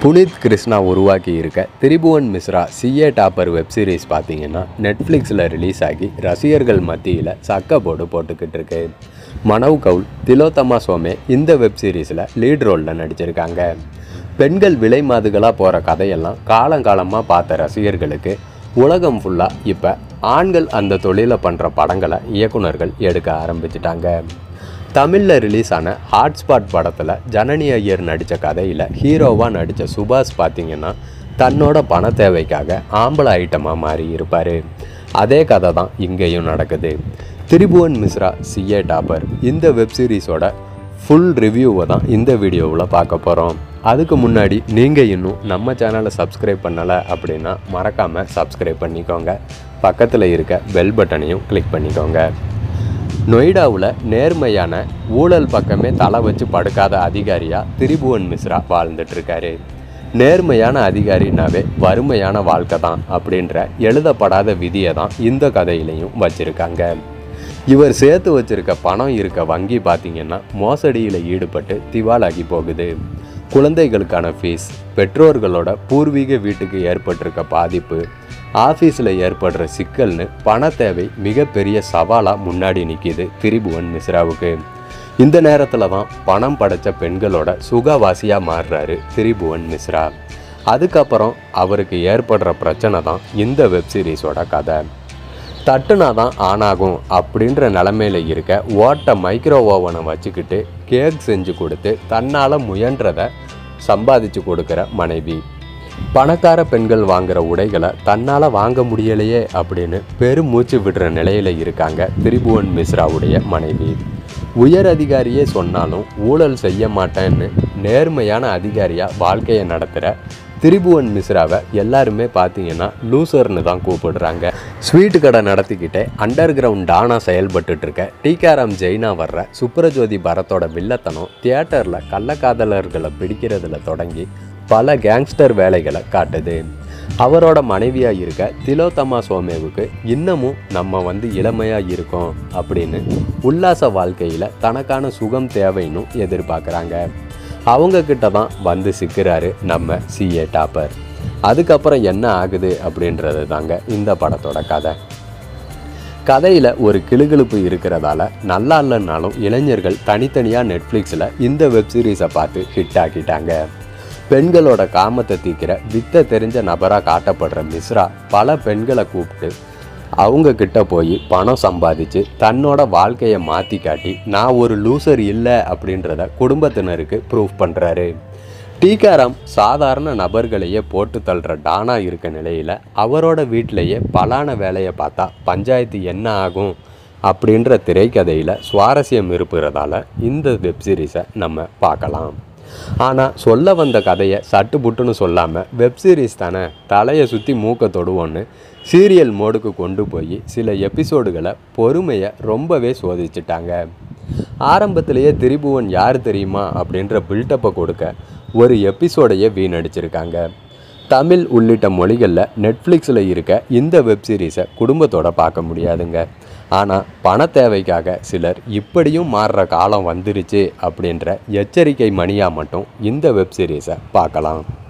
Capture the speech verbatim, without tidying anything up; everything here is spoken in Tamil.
புனித் கிருஷ்ணா உருவாக்கி இருக்க Tribhuvan Mishra CA topper web series பார்த்தீங்கன்னா நெட்ஃப்ளிக்ஸில் ரிலீஸ் ஆகி ரசிகர்கள் மத்தியில் சக்க போடு போட்டுக்கிட்டு இருக்கு. மனவ் கவுல், திலோத்தமா சோமே இந்த வெப் சீரிஸில் லீட் ரோலில் நடிச்சிருக்காங்க. பெண்கள் விலை மாதுகளாக போகிற கதையெல்லாம் காலங்காலமாக பார்த்த ரசிகர்களுக்கு உலகம் ஃபுல்லாக இப்போ ஆண்கள் அந்த தொழிலை பண்ணுற படங்களை இயக்குநர்கள் எடுக்க ஆரம்பிச்சிட்டாங்க. தமிழில் ரிலீஸ் ஆன ஹாட்ஸ்பாட் படத்தில் ஜனனி ஐயர் நடித்த கதையில் ஹீரோவாக நடித்த சுபாஷ் பார்த்திங்கன்னா தன்னோட பண தேவைக்காக ஆம்பளை ஐட்டமாக மாறி இருப்பார். அதே கதை தான் இங்கேயும் நடக்குது. திரிபுவன் மிஸ்ரா சிஏ டாப்பர் இந்த வெப் சீரிஸோட ஃபுல் ரிவ்யூவை தான் இந்த வீடியோவில் பார்க்க போகிறோம். அதுக்கு முன்னாடி நீங்கள் இன்னும் நம்ம சேனலை சப்ஸ்கிரைப் பண்ணலை அப்படின்னா மறக்காமல் சப்ஸ்கிரைப் பண்ணிக்கோங்க. பக்கத்தில் இருக்க பெல் பட்டனையும் கிளிக் பண்ணிக்கோங்க. நொய்டாவில் நேர்மையான ஊழல் பக்கமே தலை வச்சு படுக்காத அதிகாரியாக திரிபுவன் மிஸ்ரா வாழ்ந்துட்டுருக்காரு. நேர்மையான அதிகாரினாவே வறுமையான வாழ்க்கை தான் அப்படின்ற எழுதப்படாத விதியை தான் இந்த கதையிலையும் வச்சுருக்காங்க. இவர் சேர்த்து வச்சுருக்க பணம் இருக்க வங்கி பார்த்திங்கன்னா மோசடியில் ஈடுபட்டு திவாலாகி போகுது. குழந்தைகளுக்கான ஃபீஸ், பெற்றோர்களோட பூர்வீக வீட்டுக்கு ஏற்பட்டிருக்க பாதிப்பு, ஆஃபீஸில் ஏற்படுற சிக்கல்னு பண தேவை மிகப்பெரிய சவாலாக முன்னாடி நிற்கிது திரிபுவன் மிஸ்ராவுக்கு. இந்த நேரத்தில் தான் பணம் படைத்த பெண்களோட சுகவாசியாக மாறுறாரு திரிபுவன் மிஸ்ரா. அதுக்கப்புறம் அவருக்கு ஏற்படுற பிரச்சனை தான் இந்த வெப் சீரிஸோட கதை. தட்டுனா தான் ஆனாகும் அப்படின்ற நிலமையில் இருக்க ஓட்ட மைக்ரோ ஓவனை வச்சுக்கிட்டு கேக் செஞ்சு கொடுத்து தன்னால் முயன்றதை சம்பாதிச்சு கொடுக்குற மனைவி, பணக்கார பெண்கள் வாங்குகிற உடைகளை தன்னால் வாங்க முடியலையே அப்படின்னு பெருமூச்சு விடுற நிலையில் இருக்காங்க திரிபுவன் மிஸ்ராவுடைய மனைவி. உயர் அதிகாரியே சொன்னாலும் ஊழல் செய்ய மாட்டேன்னு நேர்மையான அதிகாரியாக வாழ்க்கையை நடத்துகிற திரிபுவன் மிஸ்ராவை எல்லாருமே பார்த்தீங்கன்னா லூசர்னு தான் கூப்பிடுறாங்க. ஸ்வீட்டு கடை நடத்திக்கிட்டே அண்டர் கிரவுண்ட் டானா செயல்பட்டு இருக்க டிகாராம் ஜெயினா வர்ற சுப்ரஜோதி பரத்தோட வில்லத்தனம் தியேட்டரில் கள்ளக்காதலர்களை பிடிக்கிறதுல தொடங்கி பல கேங்ஸ்டர் வேலைகளை காட்டுது. அவரோட மனைவியாக இருக்க திலோத்தமா சோமேவுக்கு இன்னமும் நம்ம வந்து இளமையாக இருக்கோம் அப்படின்னு உல்லாச வாழ்க்கையில் தனக்கான சுகம் தேவைன்னு எதிர்பார்க்குறாங்க. அவங்கக்கிட்ட தான் வந்து சிக்கிறாரு நம்ம சிஏ டாப்பர். அதுக்கப்புறம் என்ன ஆகுது அப்படின்றது தாங்க இந்த படத்தோட கதை. கதையில் ஒரு கிளுகிழுப்பு இருக்கிறதால நல்லா இல்லைன்னாலும் இளைஞர்கள் தனித்தனியாக நெட்ஃப்ளிக்ஸில் இந்த வெப் சீரிஸை பார்த்து ஹிட் ஆக்கிட்டாங்க. பெண்களோட காமத்தை தீக்கிற வித்தை தெரிஞ்ச நபராக காட்டப்படுற மிஸ்ரா பல பெண்களை கூப்பிட்டு அவங்கக்கிட்ட போய் பணம் சம்பாதிச்சு தன்னோட வாழ்க்கையை மாற்றி காட்டி நான் ஒரு லூசர் இல்லை அப்படின்றத குடும்பத்தினருக்கு ப்ரூவ் பண்ணுறாரு. டிகாராம் சாதாரண நபர்களையே போட்டு தள்ளுற டானா இருக்க நிலையில் அவரோட வீட்டிலையே பலான வேலையை பார்த்தா பஞ்சாயத்து என்ன ஆகும் அப்படின்ற திரைக்கதையில் சுவாரஸ்யம் இருப்பதால் இந்த வெப் சீரிஸை நம்ம பார்க்கலாம். ஆனால் சொல்ல வந்த கதையை சட்டு புட்டுன்னு சொல்லாமல் வெப் சீரிஸ் தானே தலையை சுற்றி மூக்க தொடுவோன்னு சீரியல் மோடுக்கு கொண்டு போய் சில எபிசோடுகளை பொறுமையை ரொம்பவே சோதிச்சிட்டாங்க. ஆரம்பத்திலேயே திரிபுவன் யார் தெரியுமா அப்படின்ற பில்டப்பை கொடுக்க ஒரு எபிசோடையே வீணடிச்சிருக்காங்க. தமிழ் உள்ளிட்ட மொழிகளில் நெட்ஃப்ளிக்ஸில் இருக்க இந்த வெப் சீரிஸை குடும்பத்தோடு பார்க்க முடியாதுங்க. ஆனால் பண தேவைக்காக சிலர் இப்படியும் மாறுற காலம் வந்துருச்சு அப்படின்ற எச்சரிக்கை மணியாக மட்டும் இந்த வெப் சீரிஸை பார்க்கலாம்.